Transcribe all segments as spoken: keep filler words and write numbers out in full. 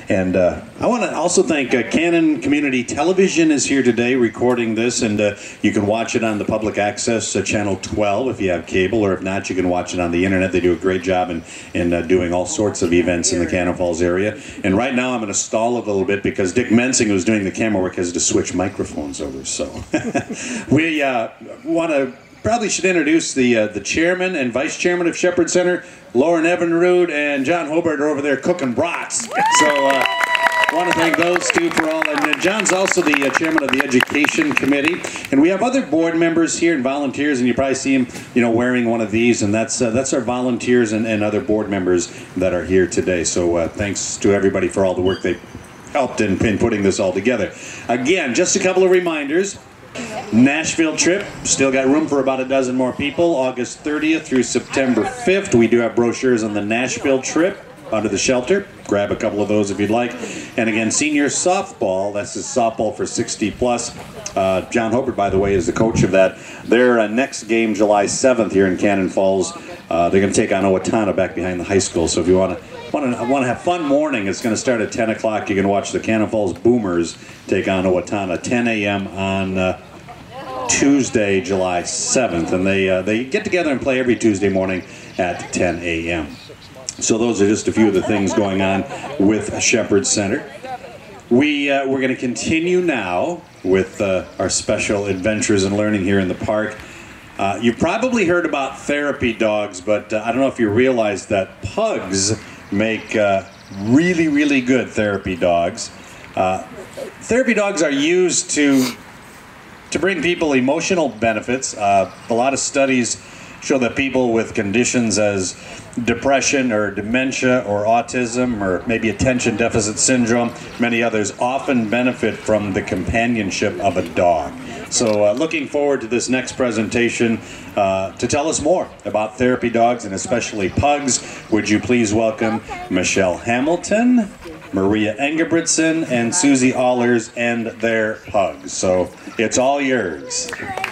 And uh, I want to also thank uh, Canon Community Television is here today recording this, and uh, you can watch it on the public access uh, channel twelve if you have cable, or if not, you can watch it on the internet. They do a great job in, in uh, doing all sorts of events in the Cannon Falls area. And right now I'm going to stall it a little bit because Dick Mensing, who's doing the camera work, has to switch microphones over. So we uh, want to probably should introduce the uh, the chairman and vice chairman of Shepherd Center. Lauren Evinrude and John Hobart are over there cooking brats. So uh, I want to thank those two for all. And uh, John's also the uh, chairman of the Education Committee. And we have other board members here and volunteers, and you probably see them, you know, wearing one of these. And that's uh, that's our volunteers and, and other board members that are here today. So uh, thanks to everybody for all the work they helped in, in putting this all together. Again, just a couple of reminders. Nashville trip, still got room for about a dozen more people. August thirtieth through September fifth. We do have brochures on the Nashville trip under the shelter. Grab a couple of those if you'd like. And again, senior softball, that's is softball for sixty plus. Uh, John Hobart, by the way, is the coach of that. Their uh, next game, July seventh here in Cannon Falls, uh, they're going to take on Owatonna back behind the high school. So if you want to want to want to have fun morning, it's going to start at ten o'clock. You can watch the Cannon Falls Boomers take on Owatonna, ten A M on uh, Tuesday, July seventh, and they uh, they get together and play every Tuesday morning at ten A M So those are just a few of the things going on with Shepherd Center. We uh, we're going to continue now with uh, our special adventures and learning here in the park. Uh, you've probably heard about therapy dogs, but uh, I don't know if you realize that Pugs make uh, really, really good therapy dogs. Uh, therapy dogs are used to to bring people emotional benefits. Uh, a lot of studies show that people with conditions as depression or dementia or autism or maybe attention deficit syndrome, many others, often benefit from the companionship of a dog. So uh, looking forward to this next presentation. Uh, to tell us more about therapy dogs and especially Pugs, would you please welcome Michelle Hamilton, Maria Engebretson, and Susie Allers and their Pugs. So it's all yours.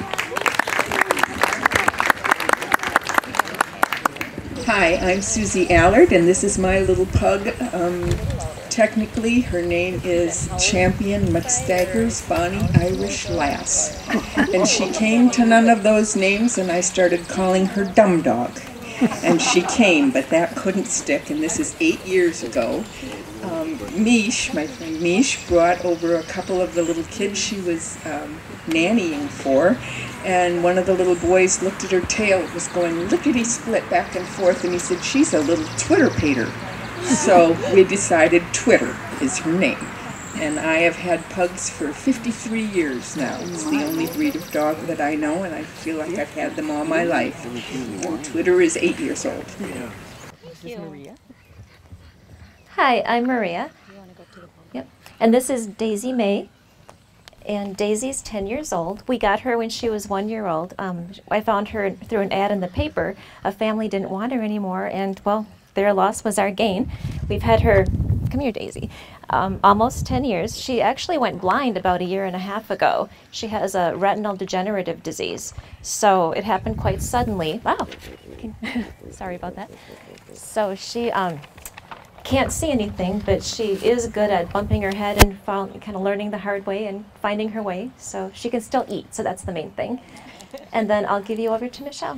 Hi, I'm Susie Allard, and this is my little pug. Um, technically, her name is Champion McStagger's Bonnie Irish Lass. And she came to none of those names, and I started calling her Dumb Dog. And she came, but that couldn't stick, and this is eight years ago. Um, Mish, my friend Mish, brought over a couple of the little kids she was um, nannying for, and one of the little boys looked at her tail. It was going lickety-split back and forth, and he said, she's a little Twitter-pater. So we decided Twitter is her name. And I have had Pugs for fifty-three years now. It's the only breed of dog that I know, and I feel like I've had them all my life. And Twitter is eight years old. Thank you. Maria. Hi, I'm Maria. You want to go to the yep. And this is Daisy May. And Daisy's ten years old. We got her when she was one year old. Um, I found her through an ad in the paper. A family didn't want her anymore, and well, their loss was our gain. We've had her, come here Daisy, um, almost ten years. She actually went blind about a year and a half ago. She has a retinal degenerative disease. So it happened quite suddenly. Wow, sorry about that. So she um, can't see anything, but she is good at bumping her head and kind of learning the hard way and finding her way. So she can still eat, so that's the main thing. And then I'll give you over to Michelle.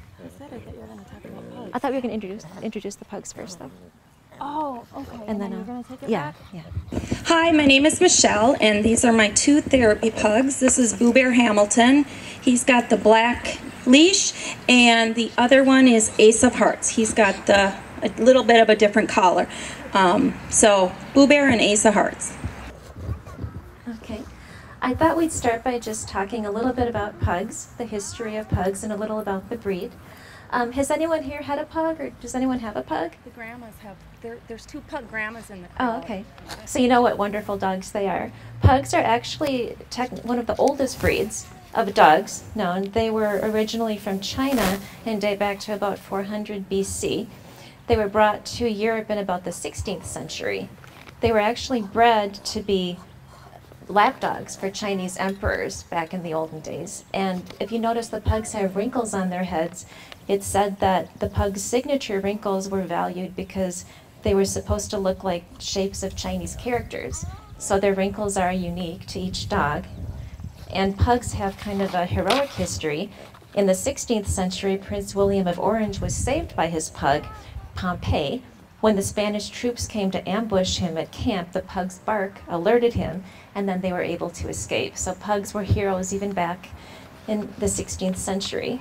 I thought we were going to introduce introduce the Pugs first, though. Oh, okay. And, and then, then uh, you're going to take it yeah, back? yeah. Hi, my name is Michelle, and these are my two therapy pugs. This is Boo Bear Hamilton. He's got the black leash, and the other one is Ace of Hearts. He's got the a little bit of a different collar. Um, so, Boo Bear and Ace of Hearts. Okay. I thought we'd start by just talking a little bit about Pugs, the history of Pugs, and a little about the breed. Um, has anyone here had a pug, or does anyone have a pug? The grandmas have, there, there's two pug grandmas in the crowd. Oh, okay. So you know what wonderful dogs they are. Pugs are actually tech one of the oldest breeds of dogs known. They were originally from China and date back to about four hundred B C. They were brought to Europe in about the sixteenth century. They were actually bred to be lapdogs for Chinese emperors back in the olden days. And if you notice, the pugs have wrinkles on their heads. It's said that the pug's signature wrinkles were valued because They were supposed to look like shapes of Chinese characters, so their wrinkles are unique to each dog. And pugs have kind of a heroic history. In the sixteenth century, Prince William of Orange was saved by his pug, Pompey. When the Spanish troops came to ambush him at camp, the pug's bark alerted him, and then they were able to escape. So pugs were heroes even back in the sixteenth century.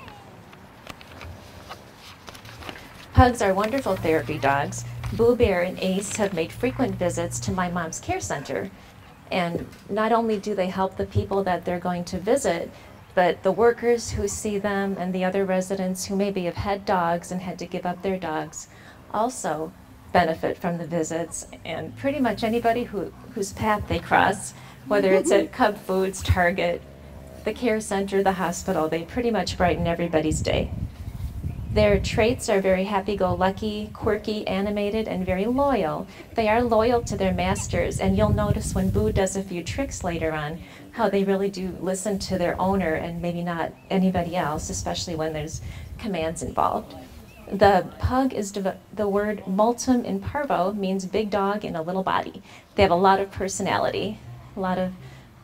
Pugs are wonderful therapy dogs. Boo Bear and Ace have made frequent visits to my mom's care center. And not only do they help the people that they're going to visit, but the workers who see them and the other residents who maybe have had dogs and had to give up their dogs also benefit from the visits. And pretty much anybody who, whose path they cross, whether it's at Cub Foods, Target, the care center, the hospital, they pretty much brighten everybody's day. Their traits are very happy-go-lucky, quirky, animated, and very loyal. They are loyal to their masters, and you'll notice when Boo does a few tricks later on, how they really do listen to their owner and maybe not anybody else, especially when there's commands involved. The pug is, the word multum in parvo means big dog in a little body. They have a lot of personality, a lot of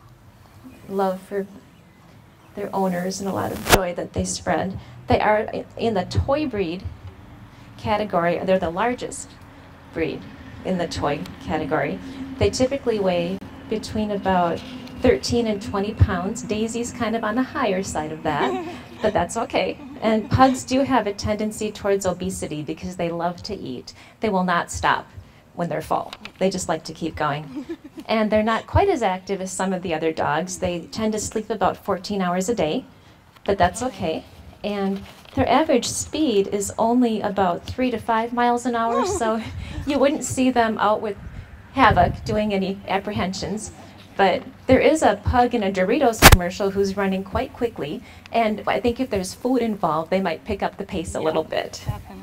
love for their owners, and a lot of joy that they spread. They are in the toy breed category. They're the largest breed in the toy category. They typically weigh between about thirteen and twenty pounds. Daisy's kind of on the higher side of that, but that's okay. And pugs do have a tendency towards obesity because they love to eat. They will not stop when they're full. They just like to keep going. And they're not quite as active as some of the other dogs. They tend to sleep about fourteen hours a day, but that's okay. And their average speed is only about three to five miles an hour, so you wouldn't see them out with havoc doing any apprehensions. But there is a pug in a Doritos commercial who's running quite quickly, and I think if there's food involved, they might pick up the pace a little bit. Definitely.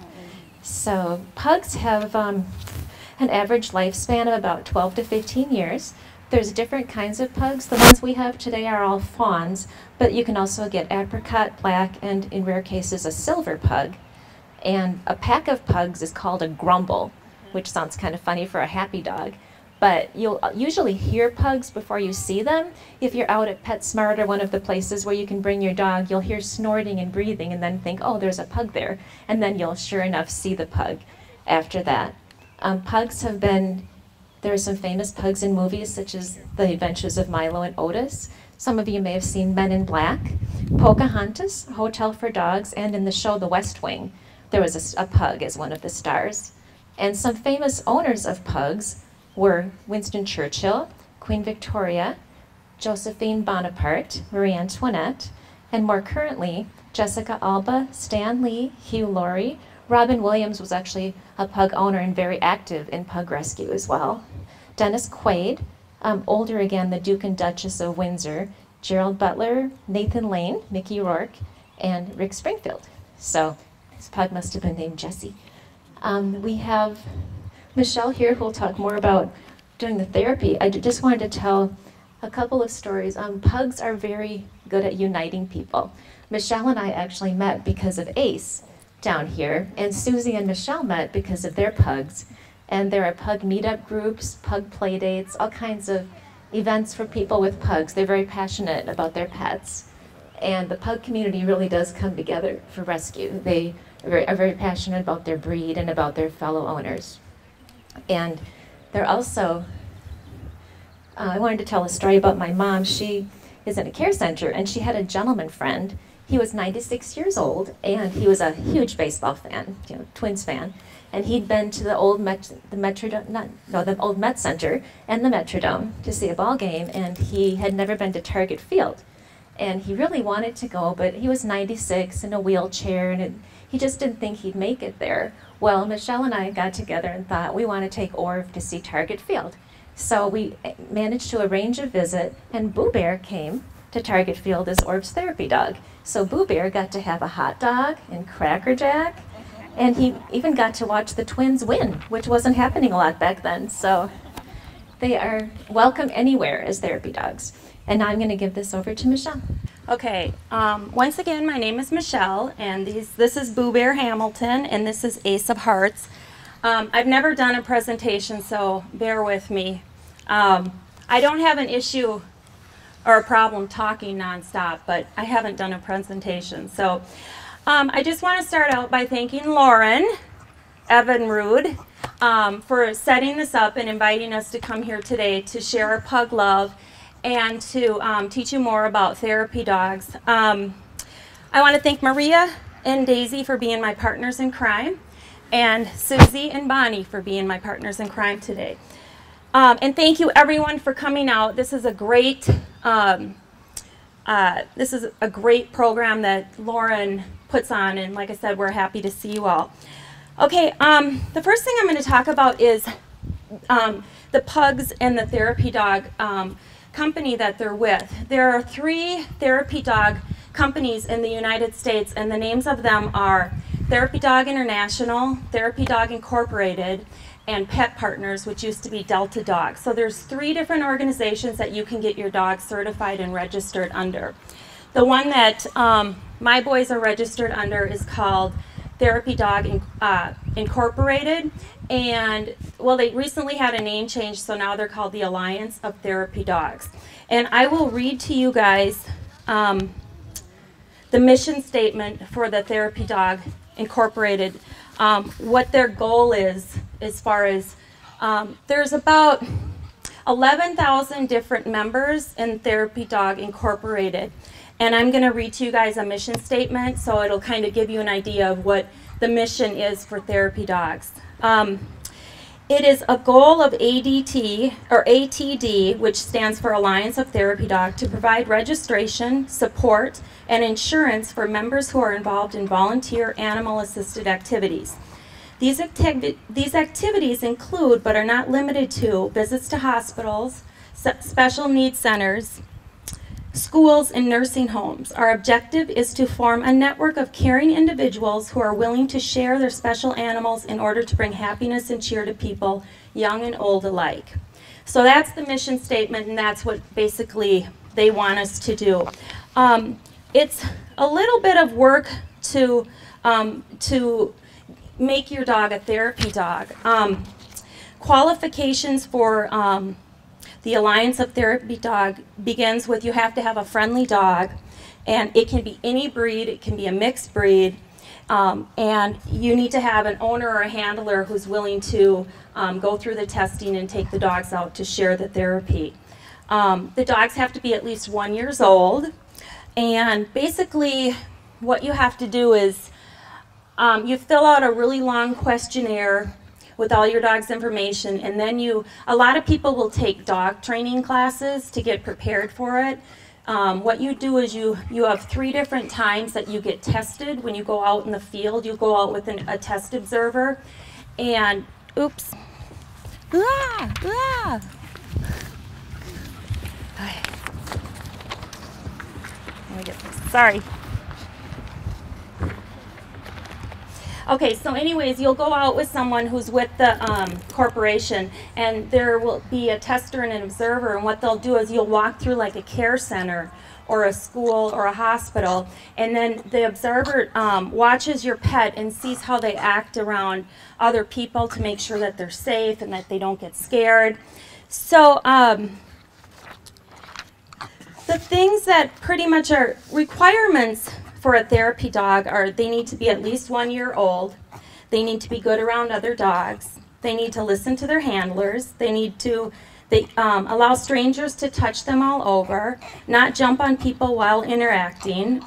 So pugs have um, an average lifespan of about twelve to fifteen years. There's different kinds of pugs. The ones we have today are all fawns, but you can also get apricot, black, and in rare cases a silver pug. And a pack of pugs is called a grumble, which sounds kind of funny for a happy dog. But you'll usually hear pugs before you see them. If you're out at PetSmart or one of the places where you can bring your dog, you'll hear snorting and breathing and then think, oh, there's a pug there. And then you'll sure enough see the pug after that. Um, pugs have been There are some famous pugs in movies, such as The Adventures of Milo and Otis. Some of you may have seen Men in Black, Pocahontas, Hotel for Dogs, and in the show The West Wing, there was a, a pug as one of the stars. And some famous owners of pugs were Winston Churchill, Queen Victoria, Josephine Bonaparte, Marie Antoinette, and more currently, Jessica Alba, Stan Lee, Hugh Laurie. Robin Williams was actually a pug owner and very active in pug rescue as well. Dennis Quaid, um, older again, the Duke and Duchess of Windsor, Gerald Butler, Nathan Lane, Mickey Rourke, and Rick Springfield. So his pug must have been named Jesse. Um, we have Michelle here who will talk more about doing the therapy. I just wanted to tell a couple of stories. Um, pugs are very good at uniting people. Michelle and I actually met because of Ace down here, and Susie and Michelle met because of their pugs. And there are pug meetup groups, pug play dates, all kinds of events for people with pugs. They're very passionate about their pets. And the pug community really does come together for rescue. They are very, are very passionate about their breed and about their fellow owners. And they're also, uh, I wanted to tell a story about my mom. She is in a care center, and she had a gentleman friend. He was ninety-six years old, and he was a huge baseball fan, you know, Twins fan. And he'd been to the old Met, the Metrodome, not, no, the old Met Center and the Metrodome to see a ball game, and he had never been to Target Field. And he really wanted to go, but he was ninety-six in a wheelchair, and it, he just didn't think he'd make it there. Well, Michelle and I got together and thought, we want to take Orv to see Target Field. So we managed to arrange a visit, and Boo Bear came to Target Field as Orv's therapy dog. So Boo Bear got to have a hot dog and Cracker Jack, and he even got to watch the Twins win, which wasn't happening a lot back then. So they are welcome anywhere as therapy dogs. And now I'm going to give this over to Michelle. Okay, um, once again, my name is Michelle, and these, this is Boo Bear Hamilton, and this is Ace of Hearts. Um, I've never done a presentation, so bear with me. Um, I don't have an issue or a problem talking nonstop, but I haven't done a presentation. So um, I just want to start out by thanking Lauren Evanrud um, for setting this up and inviting us to come here today to share our pug love and to um, teach you more about therapy dogs. Um, I want to thank Maria and Daisy for being my partners in crime, and Susie and Bonnie for being my partners in crime today. Um, and thank you everyone for coming out. This is a great um, uh, this is a great program that Lauren puts on, and like I said, we're happy to see you all. Okay, um, the first thing I'm going to talk about is um, the Pugs and the therapy dog um, company that they're with. There are three therapy dog companies in the United States, and the names of them are Therapy Dog International, Therapy Dog Incorporated, and Pet Partners, which used to be Delta Dog. So there's three different organizations that you can get your dog certified and registered under. The one that um, my boys are registered under is called Therapy Dog uh, Incorporated, and well, they recently had a name change, so now they're called the Alliance of Therapy Dogs. And I will read to you guys um, the mission statement for the Therapy Dog Incorporated, um, what their goal is as far as um, there's about eleven thousand different members in Therapy Dog Incorporated. And I'm going to read to you guys a mission statement, so it'll kind of give you an idea of what the mission is for therapy dogs. Um, it is a goal of A D T, or A T D, which stands for Alliance of Therapy Dog, to provide registration, support, and insurance for members who are involved in volunteer animal-assisted activities. These, activi these activities include, but are not limited to, visits to hospitals, special needs centers, schools, and nursing homes. Our objective is to form a network of caring individuals who are willing to share their special animals in order to bring happiness and cheer to people, young and old alike. So that's the mission statement, and that's what basically they want us to do. Um, it's a little bit of work to, um, to make your dog a therapy dog. Um, qualifications for um, the Alliance of Therapy Dog begins with you have to have a friendly dog, and it can be any breed, it can be a mixed breed, um, and you need to have an owner or a handler who's willing to um, go through the testing and take the dogs out to share the therapy. Um, the dogs have to be at least one years old, and basically what you have to do is um, you fill out a really long questionnaire with all your dog's information, and then you, a lot of people will take dog training classes to get prepared for it. Um, what you do is you, you have three different times that you get tested. When you go out in the field, you go out with an, a test observer, and, oops. Ah, ah. Let me get this, sorry. Okay, so anyways, you'll go out with someone who's with the um, corporation, and there will be a tester and an observer, and what they'll do is you'll walk through like a care center or a school or a hospital, and then the observer um, watches your pet and sees how they act around other people to make sure that they're safe and that they don't get scared. So um, the things that pretty much are requirements for a therapy dog are they need to be at least one year old, they need to be good around other dogs, they need to listen to their handlers, they need to they um, allow strangers to touch them all over, not jump on people while interacting.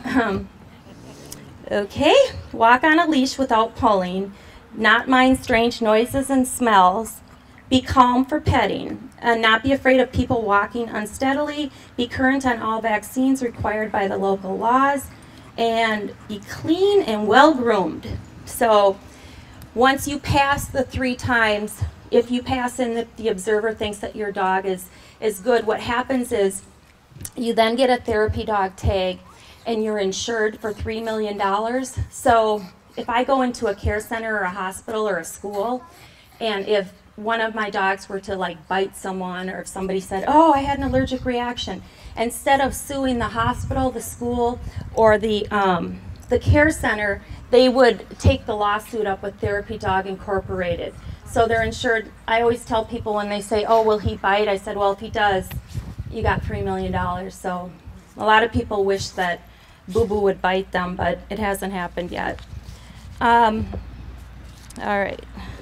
Okay, walk on a leash without pulling, not mind strange noises and smells, be calm for petting, and not be afraid of people walking unsteadily, be current on all vaccines required by the local laws, and be clean and well groomed. So once you pass the three times, if you pass and the, the observer thinks that your dog is, is good, what happens is you then get a therapy dog tag and you're insured for three million dollars. So if I go into a care center or a hospital or a school, and if one of my dogs were to like bite someone, or if somebody said, oh, I had an allergic reaction, instead of suing the hospital, the school, or the, um, the the care center, they would take the lawsuit up with Therapy Dog Incorporated. So they're insured. I always tell people when they say, oh, will he bite? I said, well, if he does, you got three million dollars. So a lot of people wish that Boo Boo would bite them, but it hasn't happened yet. Um, all right.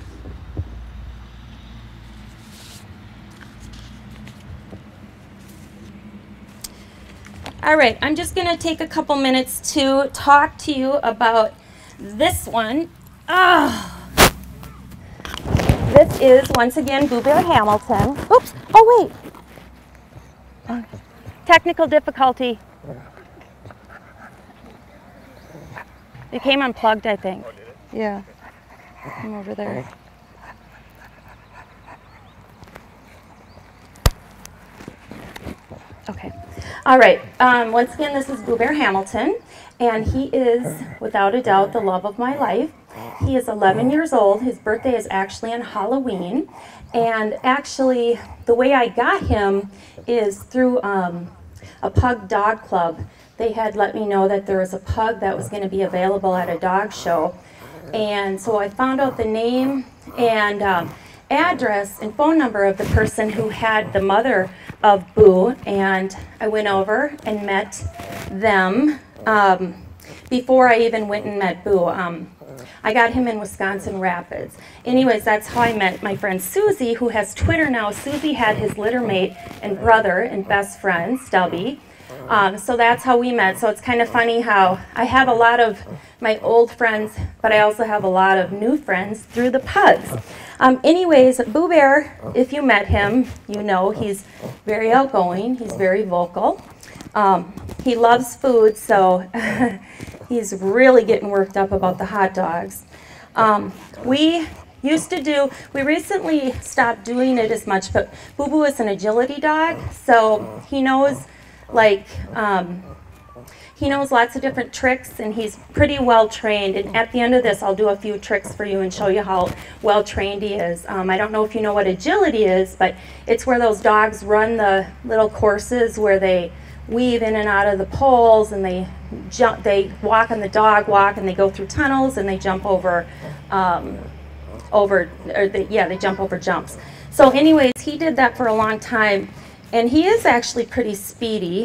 All right, I'm just going to take a couple minutes to talk to you about this one. Oh. This is, once again, Boo Bear Hamilton. Oops, oh wait. Uh, technical difficulty. It came unplugged, I think. Yeah, I'm over there. Okay. All right. Um, once again, this is Boo Bear Hamilton, and he is, without a doubt, the love of my life. He is eleven years old. His birthday is actually on Halloween, and actually, the way I got him is through um, a Pug Dog Club. They had let me know that there was a pug that was going to be available at a dog show, and so I found out the name and um, address and phone number of the person who had the mother of Boo, and I went over and met them um, before I even went and met Boo. Um, I got him in Wisconsin Rapids. Anyways, that's how I met my friend Susie, who has Twitter now. Susie had his littermate and brother and best friend, Stubby. Um, so that's how we met. So it's kind of funny how I have a lot of my old friends, but I also have a lot of new friends through the Pugs. Um, anyways, Boo Bear, if you met him, you know he's very outgoing. He's very vocal. Um, he loves food, so he's really getting worked up about the hot dogs. Um, we used to do, we recently stopped doing it as much, but Boo Boo is an agility dog, so he knows like, um, he knows lots of different tricks, and he's pretty well trained. And at the end of this, I'll do a few tricks for you and show you how well trained he is. Um, I don't know if you know what agility is, but it's where those dogs run the little courses where they weave in and out of the poles, and they jump, they walk on the dog walk, and they go through tunnels, and they jump over, um, over, or they, yeah, they jump over jumps. So anyways, he did that for a long time, and he is actually pretty speedy.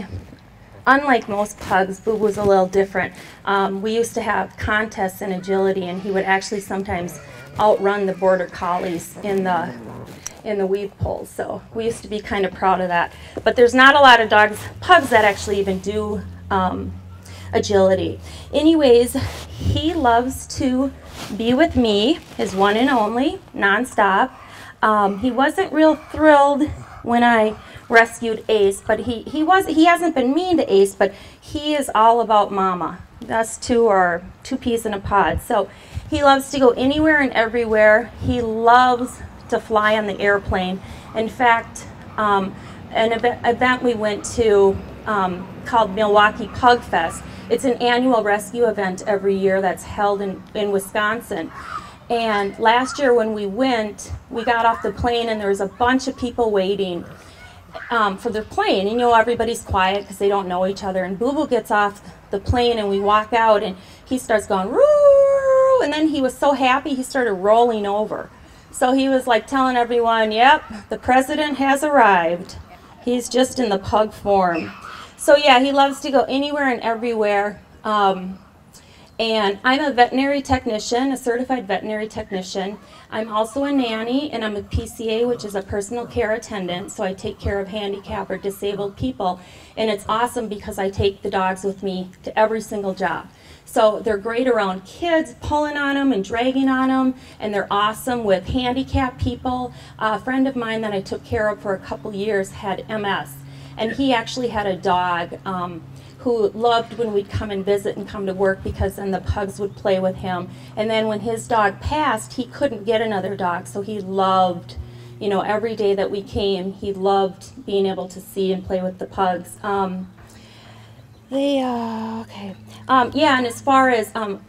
Unlike most pugs, Boo Boo's a little different. Um, we used to have contests in agility, and he would actually sometimes outrun the border collies in the in the weave poles. So we used to be kind of proud of that. But there's not a lot of dogs, pugs that actually even do um, agility. Anyways, he loves to be with me, his one and only, nonstop. Um, he wasn't real thrilled when I rescued Ace, but he, he was he hasn't been mean to Ace, but he is all about Mama. Us two are two peas in a pod. So he loves to go anywhere and everywhere. He loves to fly on the airplane. In fact, um, an event, event we went to um, called Milwaukee Pug Fest. It's an annual rescue event every year that's held in, in Wisconsin. And last year when we went, we got off the plane and there was a bunch of people waiting um, for their plane. And you know, everybody's quiet because they don't know each other. And Boo Boo gets off the plane and we walk out and he starts going, "Roo!" And then he was so happy he started rolling over. So he was like telling everyone, "Yep, the president has arrived. He's just in the pug form." So yeah, he loves to go anywhere and everywhere. Um, And I'm a veterinary technician, a certified veterinary technician. I'm also a nanny, and I'm a P C A, which is a personal care attendant, so I take care of handicapped or disabled people. And it's awesome because I take the dogs with me to every single job. So they're great around kids, pulling on them and dragging on them, and they're awesome with handicapped people. A friend of mine that I took care of for a couple years had M S, and he actually had a dog um, who loved when we'd come and visit and come to work, because then the pugs would play with him. And then when his dog passed, he couldn't get another dog, so he loved, you know, every day that we came, he loved being able to see and play with the pugs. Um, they, uh, okay. Um, yeah, and as far as, um,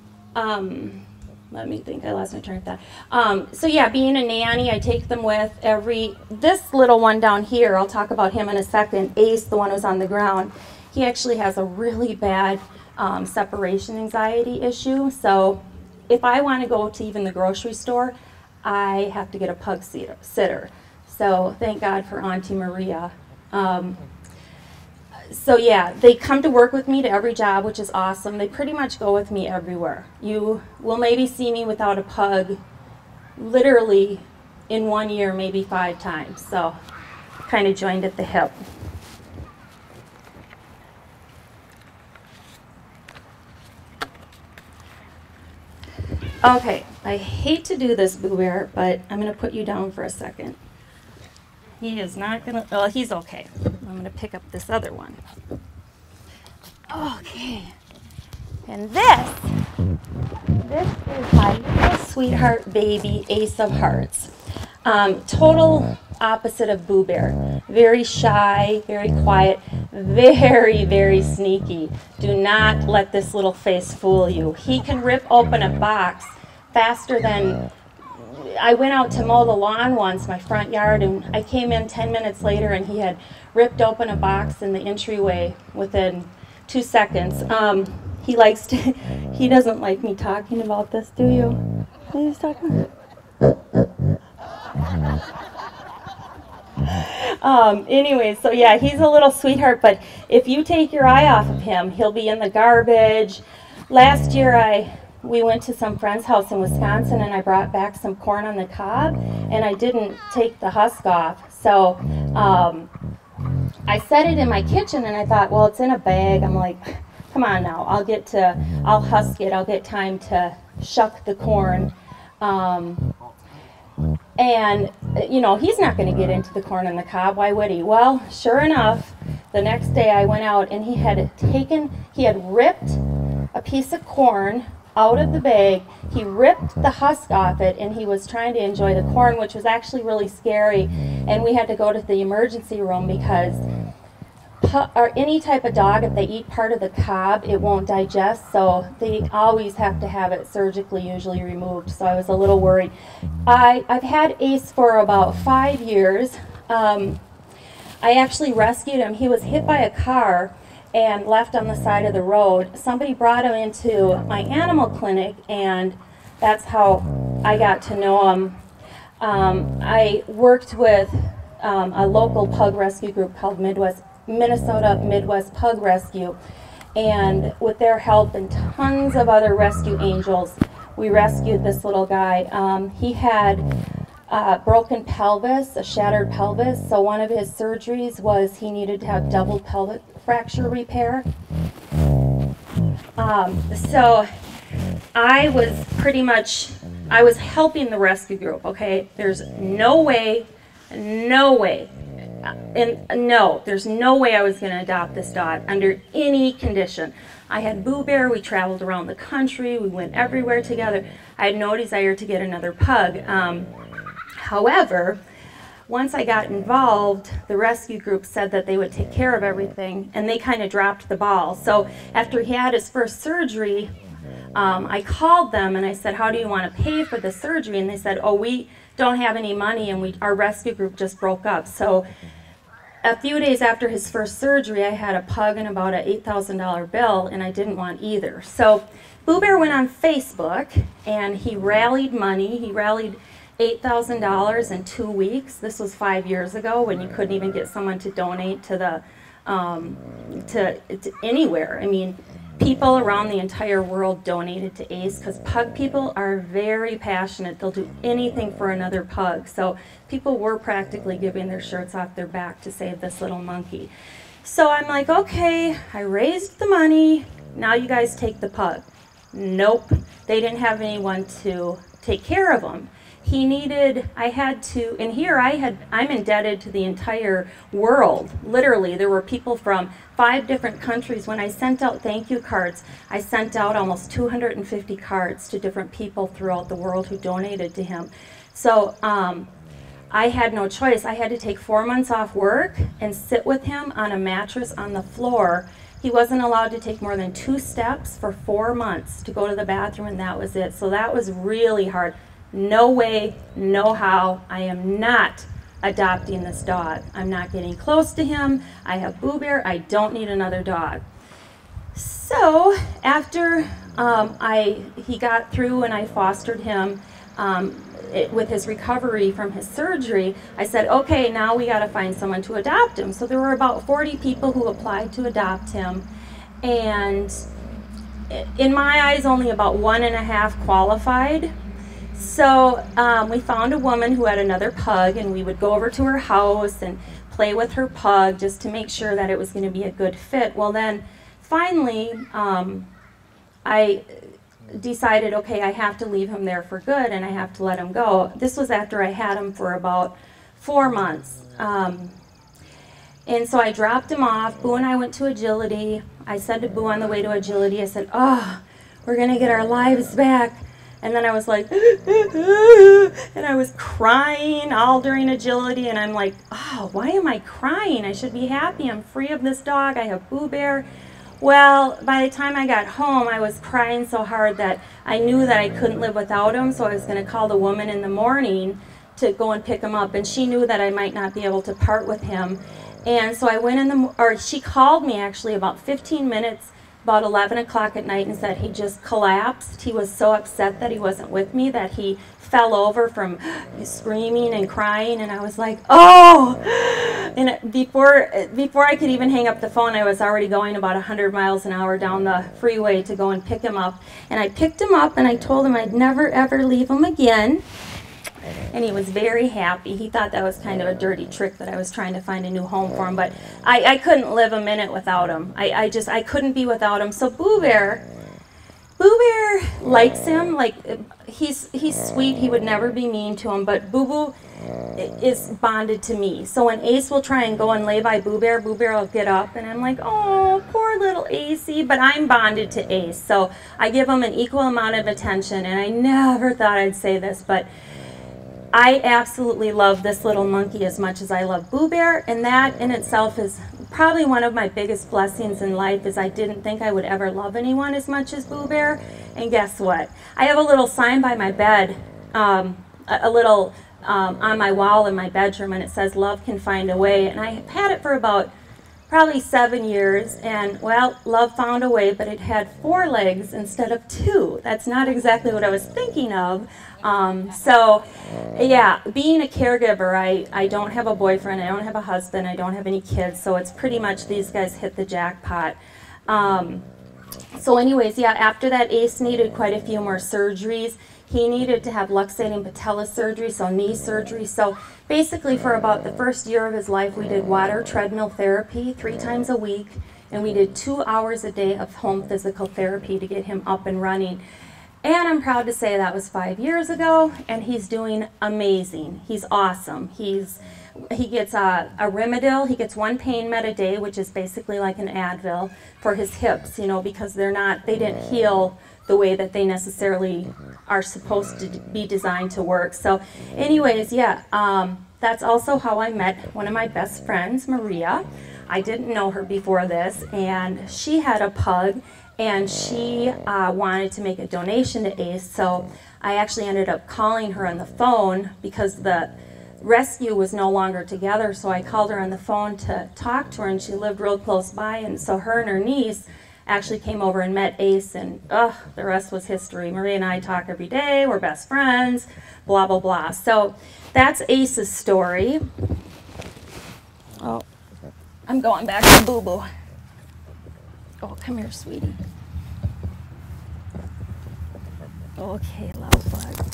um, let me think, I lost my train of thought. Um, so yeah, being a nanny, I take them with every, this little one down here, I'll talk about him in a second, Ace, the one who's on the ground. He actually has a really bad um, separation anxiety issue. So if I want to go to even the grocery store, I have to get a pug sitter. So thank God for Auntie Maria. Um, so yeah, they come to work with me to every job, which is awesome. They pretty much go with me everywhere. You will maybe see me without a pug literally in one year, maybe five times. So kind of joined at the hip. Okay, I hate to do this, Boo Bear, but I'm going to put you down for a second. He is not going to, well, he's okay. I'm going to pick up this other one. Okay. And this, this is my little sweetheart baby, Ace of Hearts. Um, total opposite of Boo Bear. Very shy, very quiet, very, very sneaky. Do not let this little face fool you. He can rip open a box faster than... I went out to mow the lawn once, my front yard, and I came in ten minutes later and he had ripped open a box in the entryway within two seconds. Um, he likes to... He doesn't like me talking about this, do you? He's talking... Um, anyway, so yeah, he's a little sweetheart, but if you take your eye off of him, he'll be in the garbage. Last year, I we went to some friend's house in Wisconsin, and I brought back some corn on the cob, and I didn't take the husk off. So um, I set it in my kitchen, and I thought, well, it's in a bag. I'm like, come on now, I'll get to, I'll husk it. I'll get time to shuck the corn. Um, And, you know, he's not going to get into the corn on the cob. Why would he? Well, sure enough, the next day I went out and he had taken, he had ripped a piece of corn out of the bag. He ripped the husk off it and he was trying to enjoy the corn, which was actually really scary. And we had to go to the emergency room because or any type of dog, if they eat part of the cob, it won't digest, so they always have to have it surgically usually removed, so I was a little worried. I, I've had Ace for about five years. Um, I actually rescued him. He was hit by a car and left on the side of the road. Somebody brought him into my animal clinic, and that's how I got to know him. Um, I worked with um, a local pug rescue group called Midwest Minnesota Midwest Pug Rescue, and with their help and tons of other rescue angels, we rescued this little guy. Um, he had uh, broken pelvis, a shattered pelvis, so one of his surgeries was he needed to have double pelvic fracture repair. Um, so I was pretty much, I was helping the rescue group, okay? There's no way, no way And no, there's no way I was going to adopt this dog under any condition. I had Boo Bear, we traveled around the country, we went everywhere together. I had no desire to get another pug. Um, however, once I got involved, the rescue group said that they would take care of everything, and they kind of dropped the ball. So after he had his first surgery, um, I called them and I said, how do you want to pay for the surgery? And they said, oh, we don't have any money, and we our rescue group just broke up. So a few days after his first surgery, I had a pug and about an eight thousand dollar bill, and I didn't want either. So Boo Bear went on Facebook, and he rallied money. He rallied eight thousand dollars in two weeks. This was five years ago when you couldn't even get someone to donate to the um, to, to anywhere. I mean, people around the entire world donated to Ace because pug people are very passionate. They'll do anything for another pug. So people were practically giving their shirts off their back to save this little monkey. So I'm like, okay, I raised the money. Now you guys take the pug. Nope, they didn't have anyone to take care of him. He needed, I had to, and here I had, I'm indebted to the entire world. Literally, there were people from five different countries. When I sent out thank you cards, I sent out almost two hundred fifty cards to different people throughout the world who donated to him. So um, I had no choice. I had to take four months off work and sit with him on a mattress on the floor. He wasn't allowed to take more than two steps for four months to go to the bathroom, and that was it. So that was really hard. No way, no how. I am not adopting this dog. I'm not getting close to him. I have Boo Bear. I don't need another dog. So So after um, I he got through and I fostered him um, it, with his recovery from his surgery, I said, okay, now we got to find someone to adopt him. So there were about forty people who applied to adopt him, and in my eyes, only about one and a half qualified. So um, we found a woman who had another pug, and we would go over to her house and play with her pug just to make sure that it was going to be a good fit. Well, then finally, um, I decided, okay, I have to leave him there for good, and I have to let him go. This was after I had him for about four months. Um, and so I dropped him off. Boo and I went to Agility. I said to Boo on the way to Agility, I said, oh, we're going to get our lives back. And then I was like, and I was crying all during Agility, and I'm like, oh, why am I crying? I should be happy. I'm free of this dog. I have Boo Bear. Well, by the time I got home, I was crying so hard that I knew that I couldn't live without him, so I was going to call the woman in the morning to go and pick him up, and she knew that I might not be able to part with him. And so I went in the, or she called me actually about fifteen minutes, about eleven o'clock at night, and said he just collapsed. He was so upset that he wasn't with me that he fell over from screaming and crying, and I was like, oh! And before, before I could even hang up the phone, I was already going about one hundred miles an hour down the freeway to go and pick him up. And I picked him up, and I told him I'd never ever leave him again. And he was very happy. He thought that was kind of a dirty trick that I was trying to find a new home for him, but I, I couldn't live a minute without him. I, I just, I couldn't be without him. So Boo Bear, Boo Bear likes him. Like, he's, he's sweet. He would never be mean to him, but Boo Boo is bonded to me. So when Ace will try and go and lay by Boo Bear, Boo Bear will get up, and I'm like, oh, poor little Acey, but I'm bonded to Ace. So I give him an equal amount of attention, and I never thought I'd say this, but I absolutely love this little monkey as much as I love Boo Bear, and that in itself is probably one of my biggest blessings in life, is I didn't think I would ever love anyone as much as Boo Bear. And guess what? I have a little sign by my bed, um, a, a little um, on my wall in my bedroom, and it says, love can find a way. And I had it for about probably seven years, and well, love found a way, but it had four legs instead of two. That's not exactly what I was thinking of. Um, so, yeah, being a caregiver, I, I don't have a boyfriend, I don't have a husband, I don't have any kids, so it's pretty much these guys hit the jackpot. Um, so anyways, yeah, after that, Ace needed quite a few more surgeries. He needed to have luxating patella surgery, so knee surgery. So basically for about the first year of his life, we did water treadmill therapy three times a week, and we did two hours a day of home physical therapy to get him up and running. And I'm proud to say that was five years ago, and he's doing amazing. He's awesome. He's he gets a, a Rimadyl. He gets one pain med a day, which is basically like an Advil for his hips, you know, because they're not, they didn't heal the way that they necessarily are supposed to be designed to work. So anyways, yeah, um, that's also how I met one of my best friends, Maria. I didn't know her before this, and she had a pug, and she uh, wanted to make a donation to Ace, so I actually ended up calling her on the phone because the rescue was no longer together, so I called her on the phone to talk to her, and she lived real close by, and so her and her niece actually came over and met Ace, and ugh, the rest was history. Maria and I talk every day, we're best friends, blah, blah, blah. So that's Ace's story. Oh, I'm going back to Boo Boo. Oh, come here, sweetie. Okay, loud bug.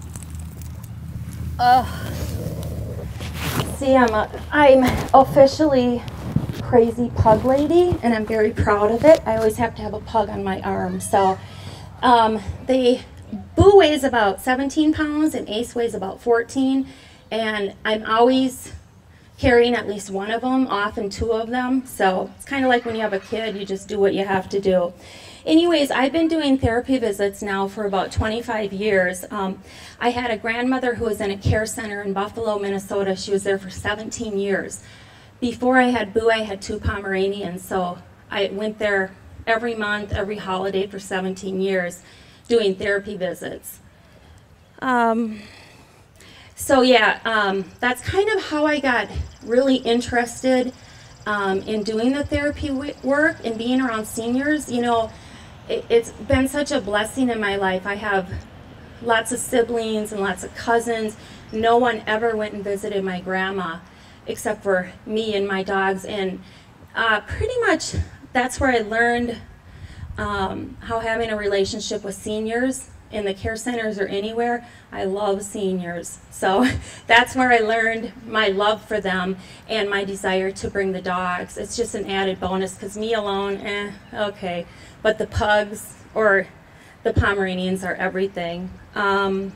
Oh, see, I'm a, I'm officially crazy pug lady, and I'm very proud of it. I always have to have a pug on my arm. So, um, the Boo weighs about seventeen pounds, and Ace weighs about fourteen, and I'm always carrying at least one of them, often two of them. So it's kind of like when you have a kid, you just do what you have to do. Anyways, I've been doing therapy visits now for about twenty-five years. Um, I had a grandmother who was in a care center in Buffalo, Minnesota. She was there for seventeen years. Before I had Boo, I had two Pomeranians, so I went there every month, every holiday for seventeen years doing therapy visits. Um, So yeah, um, that's kind of how I got really interested um, in doing the therapy work and being around seniors. You know, it, it's been such a blessing in my life. I have lots of siblings and lots of cousins. No one ever went and visited my grandma except for me and my dogs. And uh, pretty much that's where I learned um, how having a relationship with seniors in the care centers or anywhere. I love seniors. So that's where I learned my love for them and my desire to bring the dogs. It's just an added bonus because me alone, eh, okay. But the pugs or the Pomeranians are everything. Um,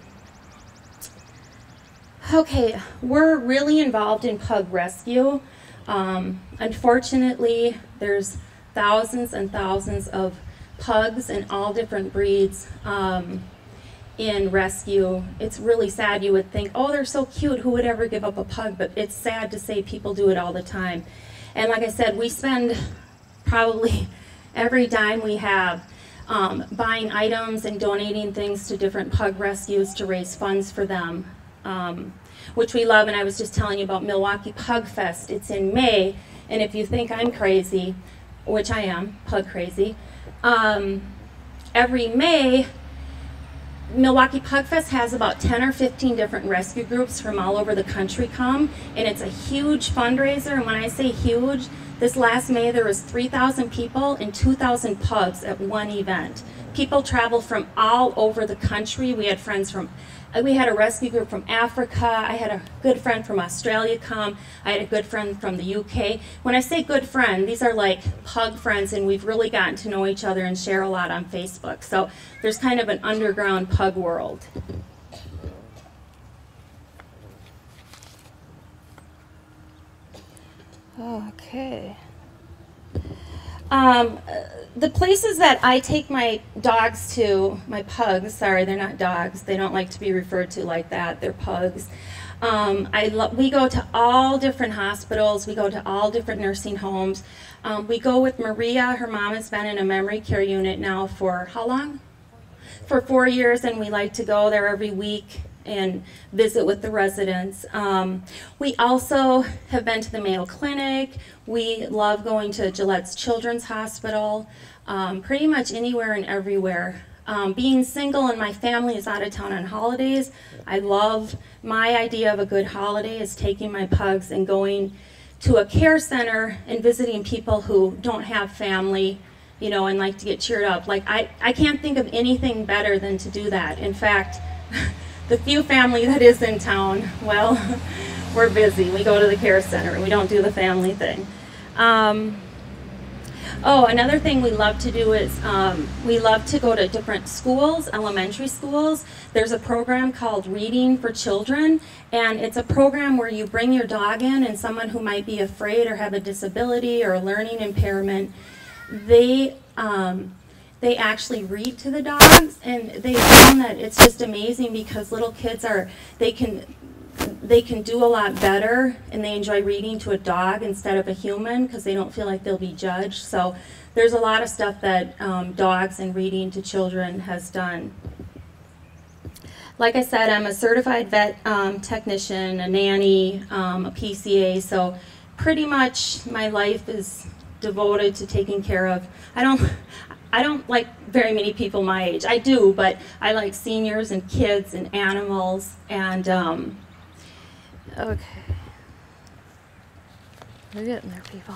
okay, we're really involved in pug rescue. Um, unfortunately, there's thousands and thousands of pugs in all different breeds um, in rescue. It's really sad. You would think, oh, they're so cute, who would ever give up a pug? But it's sad to say people do it all the time. And like I said, we spend probably every dime we have um, buying items and donating things to different pug rescues to raise funds for them, um, which we love. And I was just telling you about Milwaukee Pug Fest. It's in May, and if you think I'm crazy, which I am, pug crazy, um, every May, Milwaukee Pug Fest has about ten or fifteen different rescue groups from all over the country come, and it's a huge fundraiser. And when I say huge, this last May there was three thousand people and two thousand pugs at one event. People travel from all over the country. We had friends from, we had a rescue group from Africa. I had a good friend from Australia come. I had a good friend from the U K. When I say good friend, these are like pug friends, and we've really gotten to know each other and share a lot on Facebook. So there's kind of an underground pug world. Okay. Um, the places that I take my dogs to, my pugs, sorry, they're not dogs. They don't like to be referred to like that. They're pugs. Um, I lo we go to all different hospitals. We go to all different nursing homes. Um, we go with Maria. Her mom has been in a memory care unit now for how long? For four years, and we like to go there every week and visit with the residents. Um, we also have been to the Mayo Clinic. We love going to Gillette's Children's Hospital, um, pretty much anywhere and everywhere. Um, being single and my family is out of town on holidays, I love, my idea of a good holiday is taking my pugs and going to a care center and visiting people who don't have family, you know, and like to get cheered up. Like, I, I can't think of anything better than to do that. In fact, the few family that is in town, well, we're busy. We go to the care center. We don't do the family thing. Um, oh, another thing we love to do is um, we love to go to different schools, elementary schools. There's a program called Reading for Children, and it's a program where you bring your dog in, and someone who might be afraid or have a disability or a learning impairment, they um, they actually read to the dogs, and they found that it's just amazing because little kids are, they can, they can do a lot better, and they enjoy reading to a dog instead of a human because they don't feel like they'll be judged. So there's a lot of stuff that um, dogs and reading to children has done. Like I said, I'm a certified vet um, technician, a nanny, um, a P C A, so pretty much my life is devoted to taking care of, I don't, I don't like very many people my age. I do, but I like seniors and kids and animals. And, um, okay. We're getting there, people.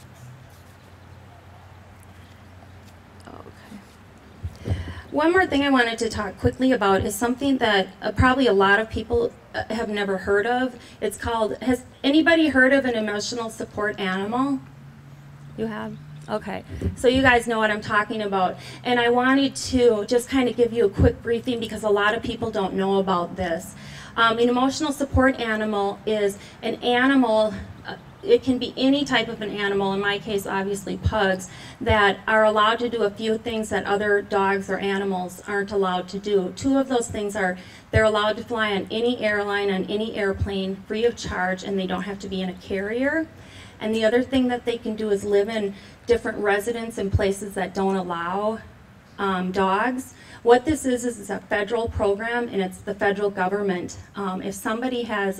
Okay. One more thing I wanted to talk quickly about is something that uh, probably a lot of people uh, have never heard of. It's called, has anybody heard of an emotional support animal? You have? Okay, so you guys know what I'm talking about. And I wanted to just kind of give you a quick briefing because a lot of people don't know about this. Um, an emotional support animal is an animal, uh, it can be any type of an animal, in my case obviously pugs, that are allowed to do a few things that other dogs or animals aren't allowed to do. Two of those things are they're allowed to fly on any airline, on any airplane, free of charge, and they don't have to be in a carrier. And the other thing that they can do is live in different residents in places that don't allow um, dogs. What this is, is it's a federal program, and it's the federal government. Um, if somebody has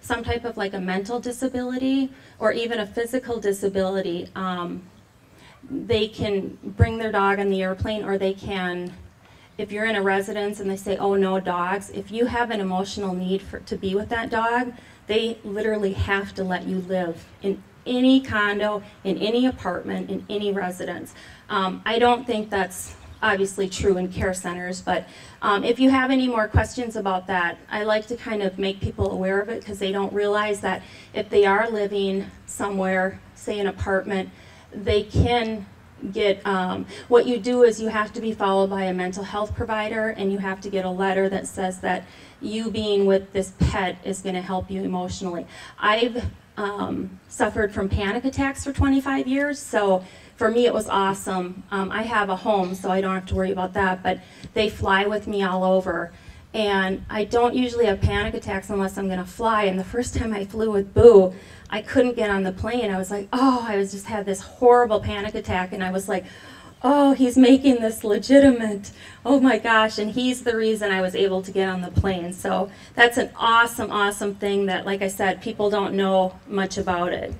some type of like a mental disability or even a physical disability, um, they can bring their dog on the airplane, or they can, if you're in a residence and they say, oh, no dogs, if you have an emotional need for to be with that dog, they literally have to let you live in any condo, in any apartment, in any residence. Um, I don't think that's obviously true in care centers, but um, if you have any more questions about that, I like to kind of make people aware of it, because they don't realize that if they are living somewhere, say an apartment, they can get, um, what you do is you have to be followed by a mental health provider, and you have to get a letter that says that you being with this pet is going to help you emotionally. I've um, suffered from panic attacks for twenty-five years, so for me it was awesome. Um, I have a home, so I don't have to worry about that, but they fly with me all over. And I don't usually have panic attacks unless I'm going to fly. And the first time I flew with Boo, I couldn't get on the plane. I was like, oh, I was just had this horrible panic attack, and I was like, oh, he's making this legitimate. Oh my gosh, and he's the reason I was able to get on the plane. So that's an awesome, awesome thing that, like I said, people don't know much about it.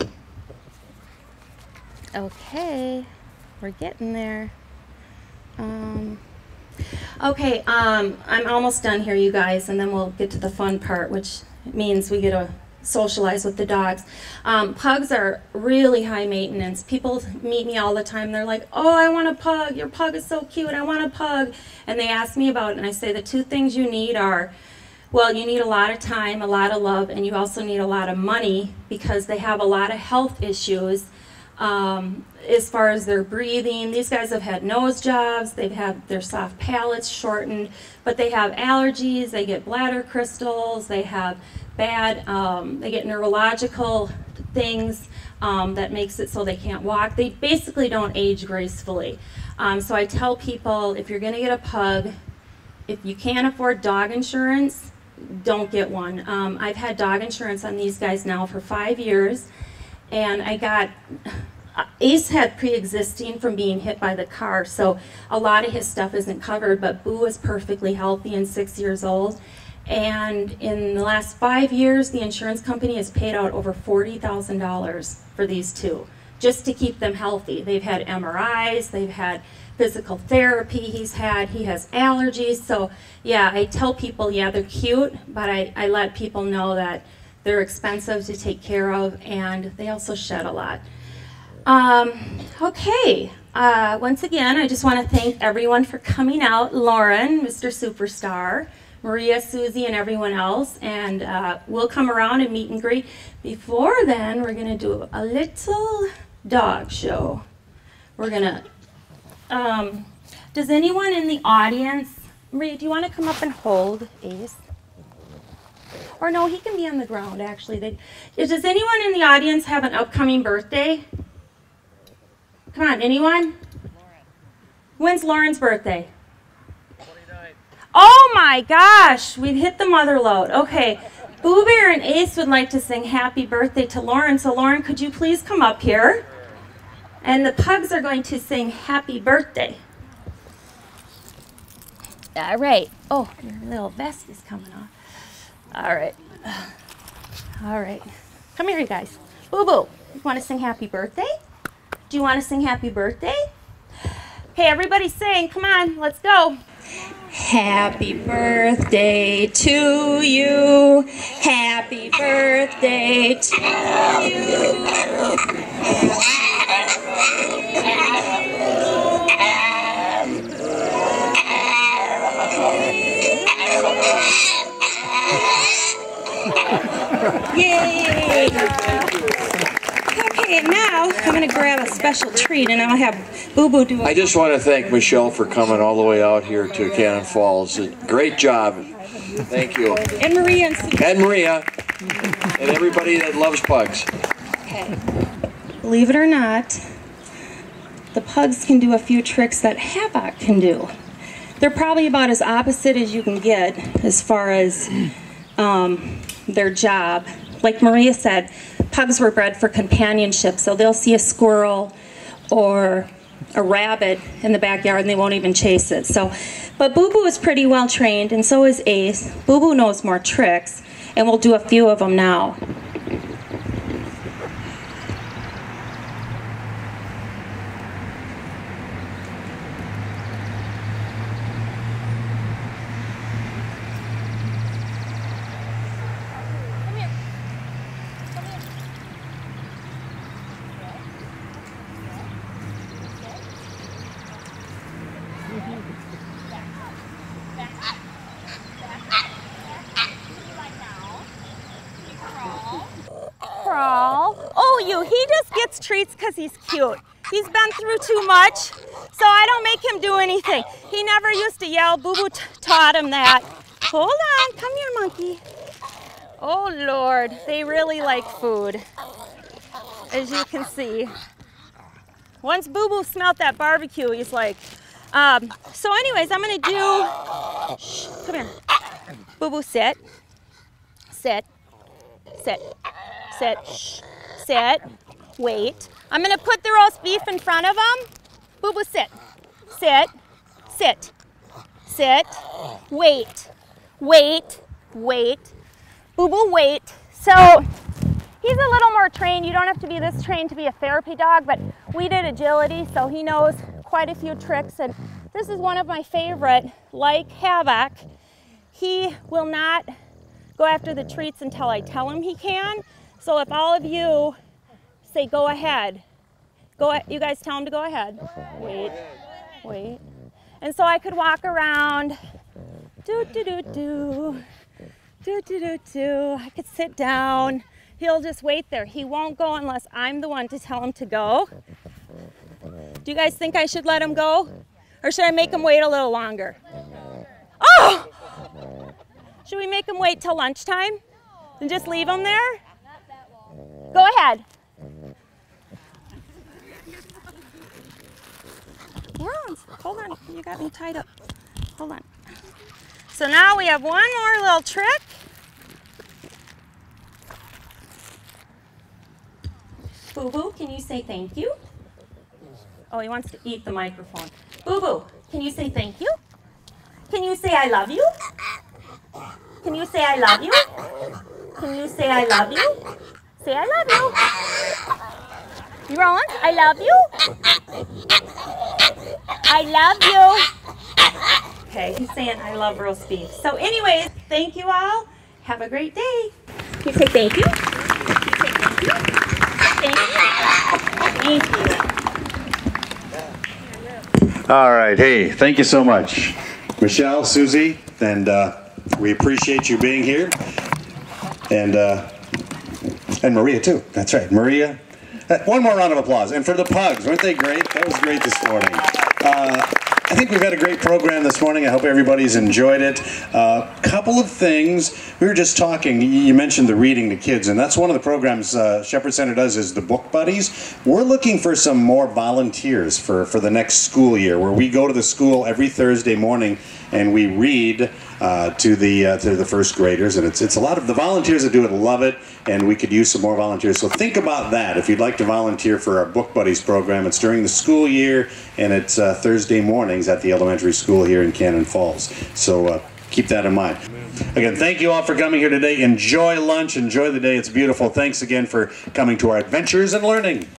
Okay, we're getting there. Um, okay, um, I'm almost done here, you guys, and then we'll get to the fun part, which means we get to socialize with the dogs. Um, pugs are really high maintenance. People meet me all the time. They're like, oh, I want a pug. Your pug is so cute. I want a pug. And they ask me about it, and I say the two things you need are, well, you need a lot of time, a lot of love, and you also need a lot of money, because they have a lot of health issues. Um, as far as their breathing, these guys have had nose jobs, they've had their soft palates shortened, but they have allergies, they get bladder crystals, they have bad, um, they get neurological things um, that makes it so they can't walk. They basically don't age gracefully. Um, so I tell people, if you're going to get a pug, if you can't afford dog insurance, don't get one. Um, I've had dog insurance on these guys now for five years. And I got, Ace had pre-existing from being hit by the car, so a lot of his stuff isn't covered, but Boo is perfectly healthy and six years old. And in the last five years, the insurance company has paid out over forty thousand dollars for these two, just to keep them healthy. They've had M R Is, they've had physical therapy he's had, he has allergies. So yeah, I tell people, yeah, they're cute, but I, I let people know that they're expensive to take care of, and they also shed a lot. Um, okay, uh, once again, I just want to thank everyone for coming out. Lauren, Mister Superstar, Maria, Susie, and everyone else. And uh, we'll come around and meet and greet. Before then, we're going to do a little dog show. We're going to, um, does anyone in the audience, Maria, do you want to come up and hold Ace? Or no, he can be on the ground, actually. They, does anyone in the audience have an upcoming birthday? Come on, anyone? Lauren. When's Lauren's birthday? twenty-ninth. Oh my gosh, we've hit the mother load. Okay, Boo Bear and Ace would like to sing happy birthday to Lauren. So Lauren, could you please come up here? And the Pugs are going to sing happy birthday. All right. Oh, your little vest is coming off. All right. All right. Come here, you guys. Boo Boo, you want to sing happy birthday? Do you want to sing happy birthday? Okay, everybody sing. Come on, let's go. Happy birthday to you. Happy birthday to you. Yay! Okay, now I'm going to grab a special treat, and I'll have Boo Boo do it. I just want to thank Michelle for coming all the way out here to Cannon Falls. Great job. Thank you. And Maria. And, and Maria. And everybody that loves pugs. Okay. Believe it or not, the pugs can do a few tricks that Havoc can do. They're probably about as opposite as you can get as far as um, their job. Like Maria said, pugs were bred for companionship, so they'll see a squirrel or a rabbit in the backyard and they won't even chase it. So, but Boo Boo is pretty well trained, and so is Ace. Boo Boo knows more tricks, and we'll do a few of them now. Crawl. Oh, you, he just gets treats because he's cute. He's been through too much, so I don't make him do anything. He never used to yell. Boo Boo taught him that. Hold on, come here, monkey. Oh, Lord, they really like food, as you can see. Once Boo Boo smelt that barbecue, he's like, um, so anyways, I'm gonna do, shh, come here. Boo Boo, sit, sit, sit, sit, shh, sit, wait. I'm gonna put the roast beef in front of him. Boo Boo, sit, sit, sit, sit, wait, wait, wait. Boo Boo, wait. So he's a little more trained. You don't have to be this trained to be a therapy dog, but we did agility, so he knows quite a few tricks. And this is one of my favorite, like Havoc. He will not go after the treats until I tell him he can. So if all of you say, go ahead, go, you guys tell him to go ahead. Wait, wait. And so I could walk around, do, do, do, do. Do, do, do, do. I could sit down. He'll just wait there. He won't go unless I'm the one to tell him to go. Do you guys think I should let him go? Or should I make him wait a little longer? Oh! Should we make him wait till lunchtime? And just leave him there? Go ahead. Rounds. Hold on. You got me tied up. Hold on. So now we have one more little trick. Boo Boo, can you say thank you? Oh, he wants to eat the microphone. Boo Boo, can you say thank you? Can you say I love you? Can you say I love you? Can you say I love you? Say I love you. You rolling? I love you. I love you. Okay, he's saying I love roast beef. So anyways, thank you all. Have a great day. Can you say thank you? Can you say thank you? Thank you. Thank you. All right. Hey, thank you so much, Michelle, Susie, and uh, we appreciate you being here. And uh, and Maria, too. That's right, Maria. Uh, one more round of applause. And for the Pugs, weren't they great? That was great this morning. Uh, I think we've had a great program this morning. I hope everybody's enjoyed it. A uh, couple of things. We were just talking, you mentioned the reading to kids, and that's one of the programs uh, Shepherd Center does is the Book Buddies. We're looking for some more volunteers for, for the next school year, where we go to the school every Thursday morning and we read uh, to the uh, to the first graders, and it's it's a lot of the volunteers that do it love it, and we could use some more volunteers. So think about that if you'd like to volunteer for our Book Buddies program. It's during the school year, and it's uh, Thursday mornings at the elementary school here in Cannon Falls. So uh, keep that in mind. Again, thank you all for coming here today. Enjoy lunch. Enjoy the day. It's beautiful. Thanks again for coming to our Adventures in Learning.